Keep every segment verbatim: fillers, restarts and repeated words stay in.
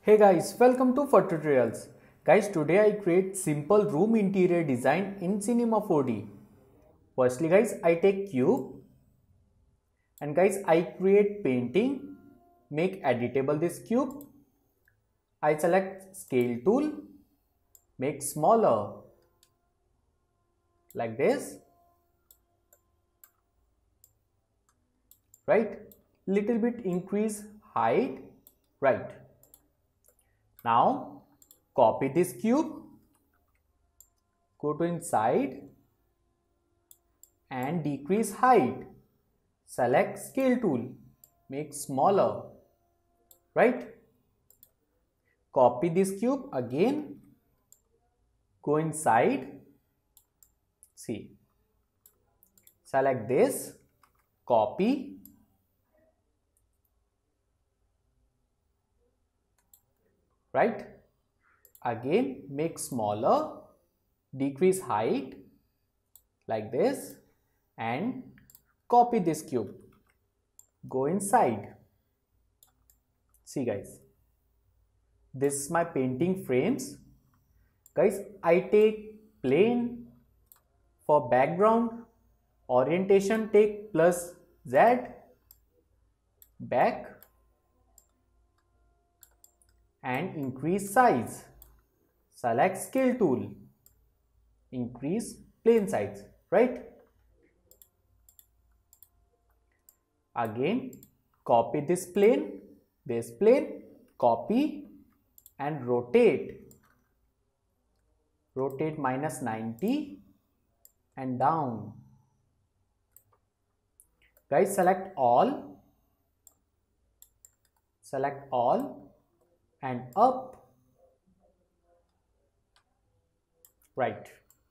Hey guys, welcome to Fur Tutorials. Guys, today I create simple room interior design in Cinema four D. Firstly guys, I take cube and guys I create painting, make editable this cube. I select scale tool, make smaller like this, right? Little bit increase height, right? Now copy this cube, go to inside and decrease height. Select scale tool, make smaller, right? Copy this cube again, go inside, see, select this, copy, right? Again make smaller, decrease height like this and copy this cube, go inside. See guys, this is my painting frames. Guys, I take plane for background, orientation take plus Z, back and increase size. Select scale tool, increase plane size, right? Again copy this plane, this plane, copy and rotate. Rotate minus ninety and down. Guys, select all, select all and up, right?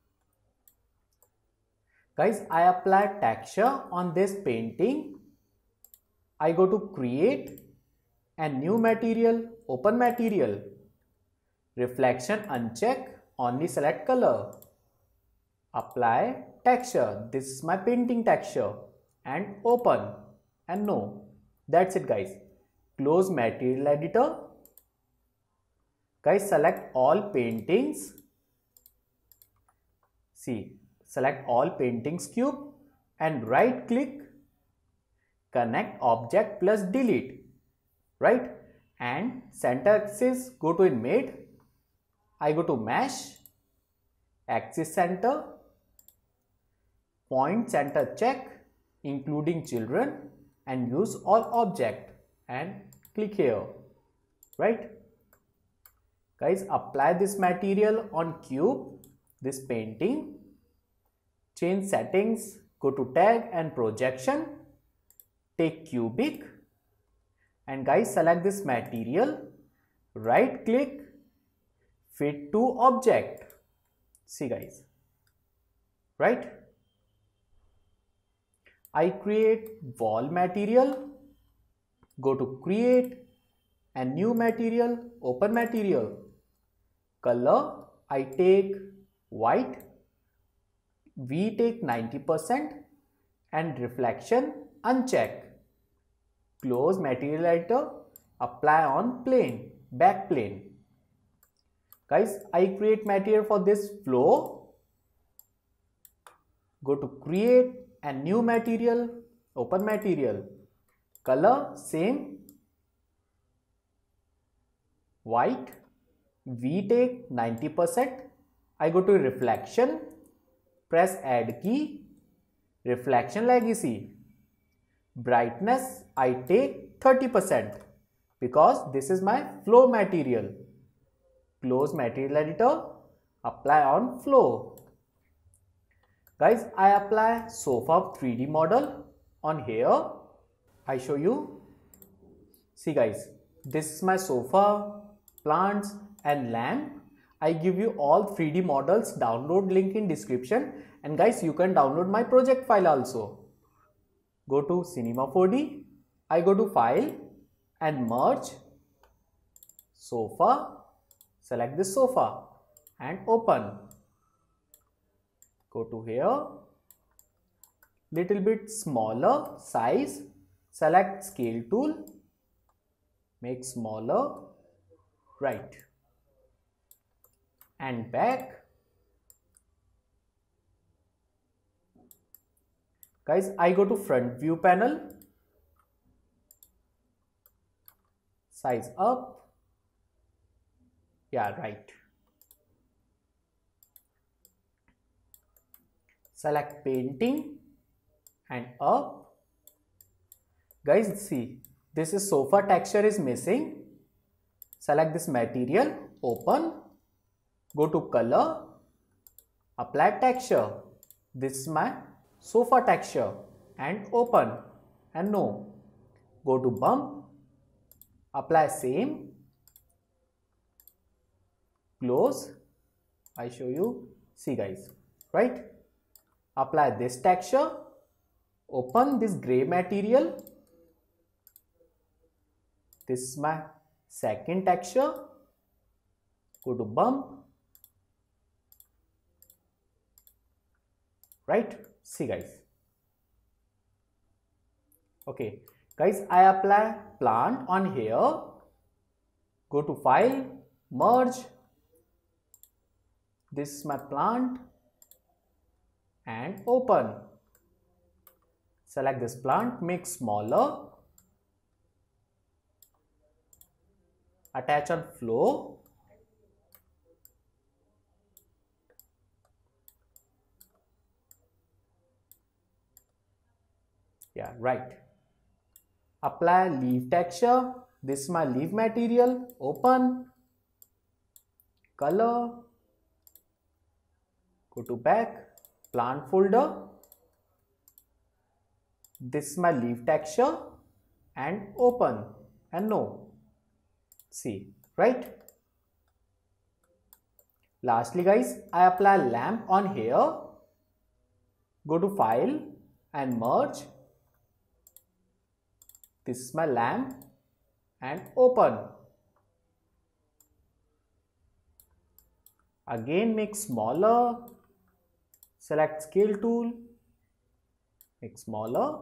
Guys, I apply texture on this painting. I go to create and new material, open material, reflection uncheck, only select color, apply texture. This is my painting texture and open and no. That's it guys. Close material editor. Guys, select all paintings. See, select all paintings cube and right click, connect object plus delete, right? And center axis, go to in made. I go to mesh, axis center, point center check, including children and use all object and click here, right? Guys, apply this material on cube, this painting, change settings, go to tag and projection, take cubic and guys select this material, right click, fit to object. See guys, right? I create wall material, go to create and new material, open material. Color, I take white, V take ninety percent and reflection uncheck. Close material editor, apply on plane, back plane. Guys, I create material for this floor. Go to create and new material, open material. Color, same, white, V take ninety percent. I go to reflection, press add key, reflection legacy. Brightness, I take thirty percent because this is my floor material. Close material editor, apply on floor. Guys, I apply sofa three D model on here. I show you. See guys, this is my sofa, plants and lamp. I give you all three D models, download link in description and guys you can download my project file also. Go to Cinema four D, I go to file and merge, sofa, select this sofa and open. Go to here, little bit smaller size, select scale tool, make smaller, right, and back. Guys, I go to front view panel, size up, yeah, right. Select painting and up. Guys, see, this is sofa texture is missing. Select this material, open, go to color, apply texture. This is my sofa texture and open, and no. Go to bump, apply same, close. I show you, see guys, right? Apply this texture, open this gray material. This is my second texture. Go to bump, right? See guys. Okay guys, I apply plant on here. Go to file, merge. This is my plant and open. Select this plant, make smaller, attach on flow, yeah, right. Apply leaf texture. This is my leaf material, open, color, go to back, plant folder. This is my leaf texture and open, and no. See, right? Lastly guys, I apply lamp on here. Go to file and merge. This is my lamp and open. Again make smaller. Select scale tool, make smaller,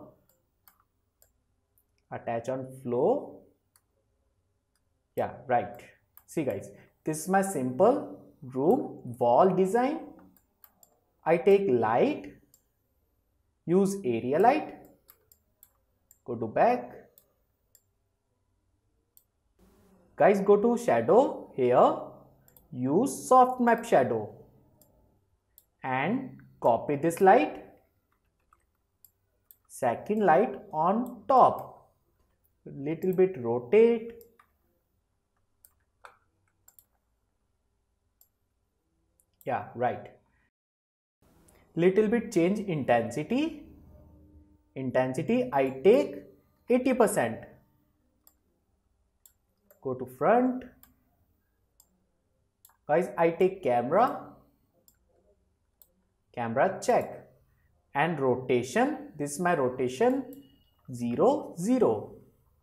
attach on flow, yeah, right. See guys, this is my simple room wall design. I take light, use area light, go to back. Guys, go to shadow here, use soft map shadow and copy this light, second light on top, little bit rotate, yeah, right. Little bit change intensity. Intensity I take eighty percent. Go to front. Guys, I take camera. Camera check. And rotation. This is my rotation. zero, zero.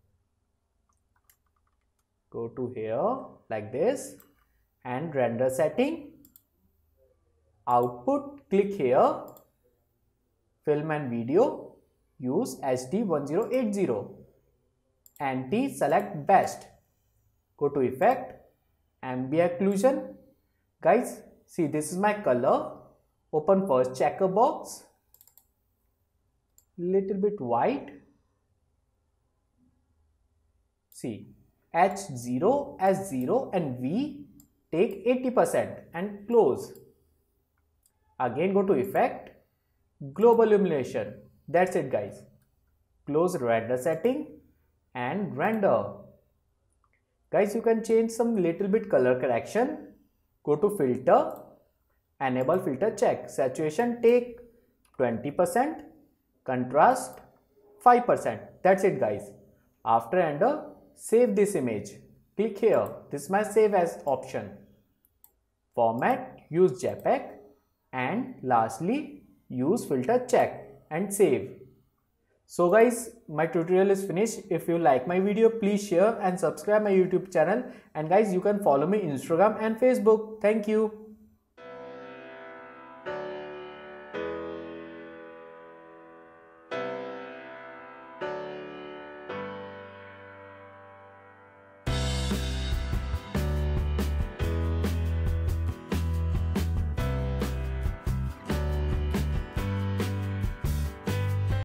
Go to here like this. And render setting. Output, click here. Film and video. Use H D ten eighty. Anti, select best. Go to effect, ambient occlusion. Guys, see, this is my color. Open first checker box. Little bit white. See, H zero, S zero and V take eighty percent and close. Again go to effect, global illumination. That's it guys. Close render setting and render. Guys, you can change some little bit color correction. Go to filter, enable filter check. Saturation take twenty percent, contrast five percent. That's it guys. After render, save this image. Click here. This is my save as option. Format, use JPEG. And lastly, use filter check and save. So guys, my tutorial is finished. If you like my video, please share and subscribe my YouTube channel. And guys, you can follow me Instagram and Facebook. Thank you.